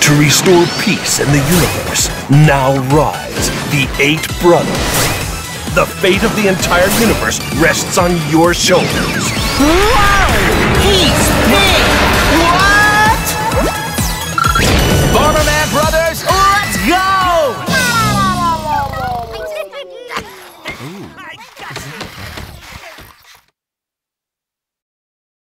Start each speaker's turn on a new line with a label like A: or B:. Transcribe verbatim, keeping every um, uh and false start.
A: to restore peace in the universe. Now rise, the Eight Brothers. The fate of the entire universe rests on your shoulders.